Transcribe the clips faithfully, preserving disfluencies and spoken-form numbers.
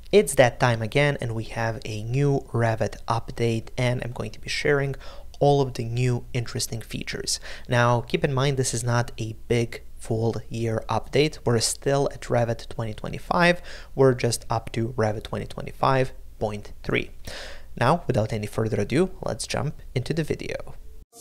It's that time again, and we have a new Revit update, and I'm going to be sharing all of the new interesting features. Now, keep in mind, this is not a big full year update. We're still at Revit twenty twenty-five. We're just up to Revit twenty twenty-five point three. Now, without any further ado, let's jump into the video.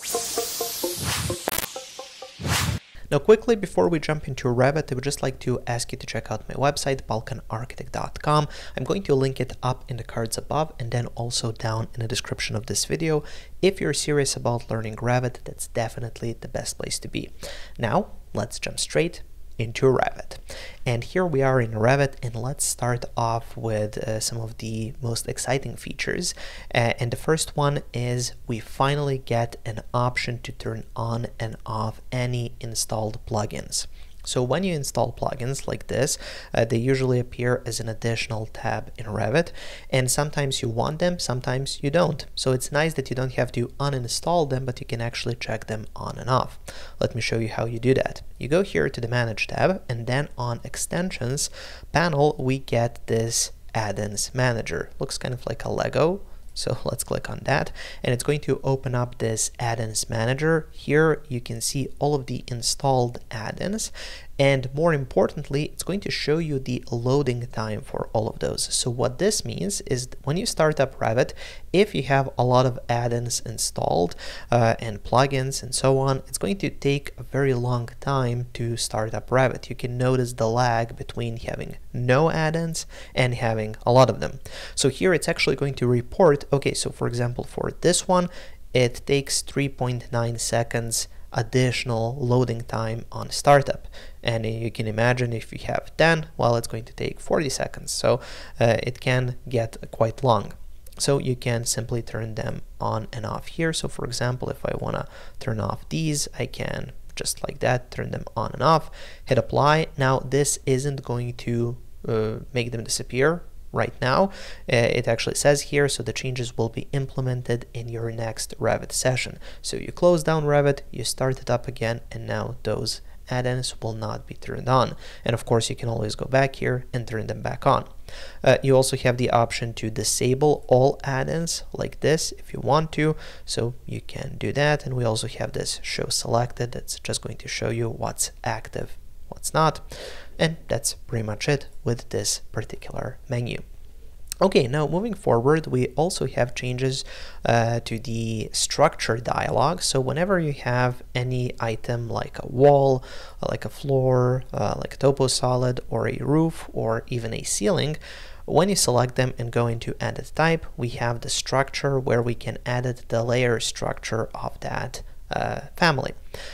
Now, quickly, before we jump into Revit, I would just like to ask you to check out my website, balkan architect dot com. I'm going to link it up in the cards above and then also down in the description of this video. If you're serious about learning Revit, that's definitely the best place to be. Now, let's jump straight into Revit. And here we are in Revit, and let's start off with uh, some of the most exciting features. Uh, and the first one is we finally get an option to turn on and off any installed plugins. So when you install plugins like this, uh, they usually appear as an additional tab in Revit, and sometimes you want them, sometimes you don't. So it's nice that you don't have to uninstall them, but you can actually check them on and off. Let me show you how you do that. You go here to the Manage tab, and then on Extensions panel, we get this Add-ins Manager. Looks kind of like a Lego. So let's click on that, and it's going to open up this add-ins manager. Here you can see all of the installed add-ins, and more importantly, it's going to show you the loading time for all of those. So what this means is when you start up Revit, if you have a lot of add-ins installed uh, and plugins and so on, it's going to take a very long time to start up Revit. You can notice the lag between having no add-ins and having a lot of them. So here it's actually going to report, okay, so for example, for this one, it takes three point nine seconds additional loading time on startup, and you can imagine if you have ten, well, it's going to take forty seconds, so uh, it can get quite long. So you can simply turn them on and off here. So for example, if I want to turn off these, I can just like that turn them on and off, hit apply. Now this isn't going to uh, make them disappear right now. Uh, it actually says here, so the changes will be implemented in your next Revit session. So you close down Revit, you start it up again, and now those add-ins will not be turned on. And of course, you can always go back here and turn them back on. Uh, you also have the option to disable all add-ins like this if you want to, so you can do that. And we also have this show selected. That's just going to show you what's active, what's not. And that's pretty much it with this particular menu. Okay, now moving forward, we also have changes uh, to the structure dialog. So whenever you have any item like a wall, like a floor, uh, like a toposolid, or a roof, or even a ceiling, when you select them and go into Edit Type, we have the structure where we can edit the layer structure of that uh, family.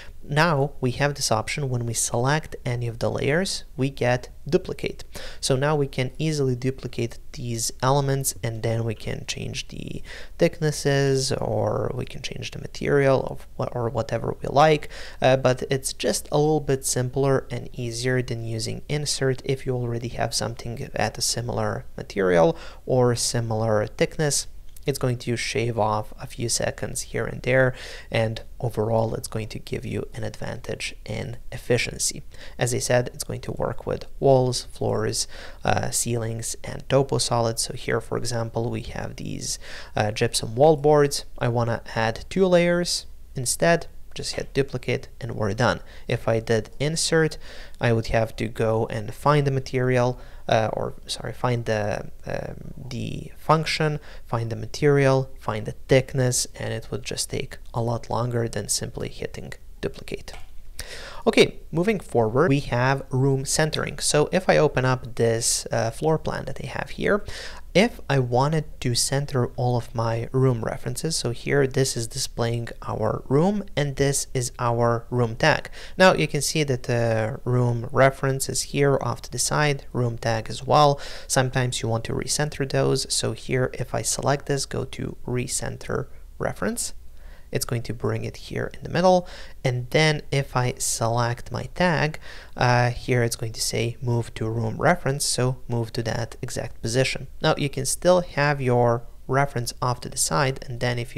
Now we have this option. When we select any of the layers, we get duplicate. So now we can easily duplicate these elements, and then we can change the thicknesses, or we can change the material of what, or whatever we like. Uh, but it's just a little bit simpler and easier than using insert if you already have something at a similar material or similar thickness. It's going to shave off a few seconds here and there, and overall it's going to give you an advantage in efficiency. As I said, it's going to work with walls, floors, uh, ceilings, and toposolids. So here, for example, we have these uh, gypsum wall boards. I want to add two layers instead. Just hit duplicate and we're done. If I did insert, I would have to go and find the material, uh, or sorry, find the um, the function, find the material, find the thickness, and it would just take a lot longer than simply hitting duplicate. Okay, moving forward, we have room centering. So if I open up this uh, floor plan that I have here, if I wanted to center all of my room references, so here this is displaying our room, and this is our room tag. Now you can see that the room reference is here off to the side, room tag as well. Sometimes you want to recenter those. So here, if I select this, go to recenter reference, it's going to bring it here in the middle. And then if I select my tag, uh, here it's going to say move to room reference, so move to that exact position. Now you can still have your reference off to the side, and then if you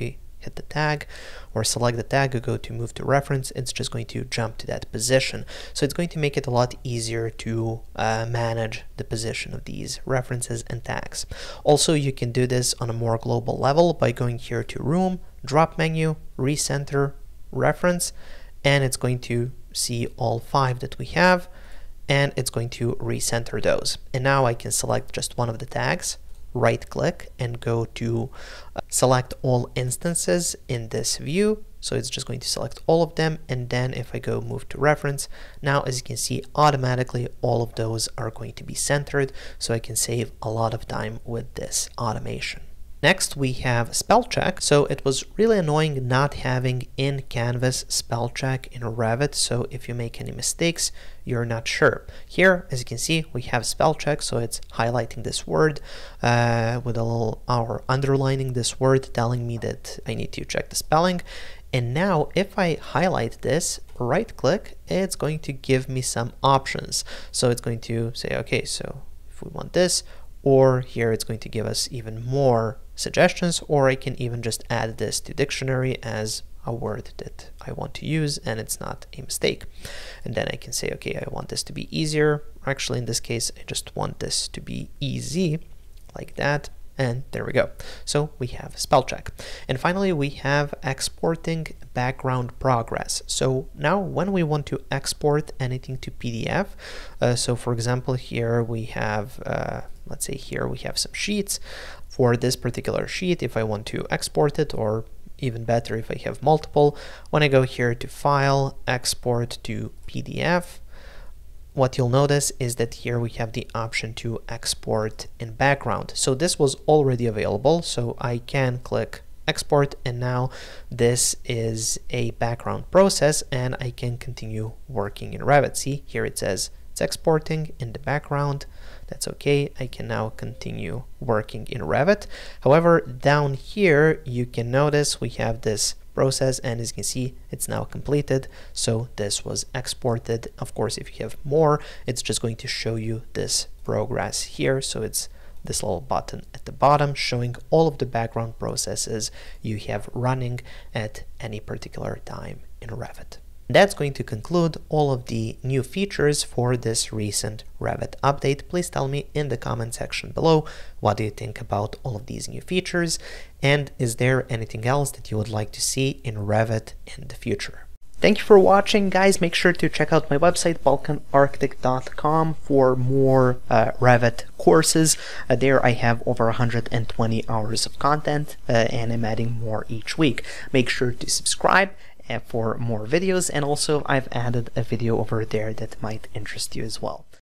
hit the tag or select the tag or go to move to reference, it's just going to jump to that position. So it's going to make it a lot easier to uh, manage the position of these references and tags. Also, you can do this on a more global level by going here to Room, Drop Menu, Recenter, Reference, and it's going to see all five that we have, and it's going to recenter those. And now I can select just one of the tags, right click, and go to uh, select all instances in this view. So it's just going to select all of them, and then if I go move to reference, now as you can see, automatically all of those are going to be centered, so I can save a lot of time with this automation. Next, we have Spellcheck. So it was really annoying not having in Canvas Spellcheck in Revit. So if you make any mistakes, you're not sure. Here, as you can see, we have Spellcheck. So it's highlighting this word uh, with a little or underlining this word, telling me that I need to check the spelling. And now if I highlight this, right click, it's going to give me some options. So it's going to say, okay, so if we want this, or here it's going to give us even more suggestions, or I can even just add this to dictionary as a word that I want to use and it's not a mistake. And then I can say, okay, I want this to be easier. Actually, in this case, I just want this to be easy, like that. And there we go. So we have Spellcheck. And finally, we have exporting background progress. So now when we want to export anything to P D F, uh, so for example, here we have, uh, let's say here we have some sheets. For this particular sheet, if I want to export it, or even better, if I have multiple, when I go here to File, Export to P D F, what you'll notice is that here we have the option to export in background. So this was already available, so I can click export, and now this is a background process and I can continue working in Revit. See, here it says it's exporting in the background. That's okay. I can now continue working in Revit. However, down here you can notice we have this process, and as you can see, it's now completed. So this was exported. Of course, if you have more, it's just going to show you this progress here. So it's this little button at the bottom showing all of the background processes you have running at any particular time in Revit. That's going to conclude all of the new features for this recent Revit update. Please tell me in the comment section below, what do you think about all of these new features, and is there anything else that you would like to see in Revit in the future? Thank you for watching, guys. Make sure to check out my website, Balkan architect dot com, for more uh, Revit courses. Uh, there I have over one hundred twenty hours of content, uh, and I'm adding more each week. Make sure to subscribe for more videos, and also I've added a video over there that might interest you as well.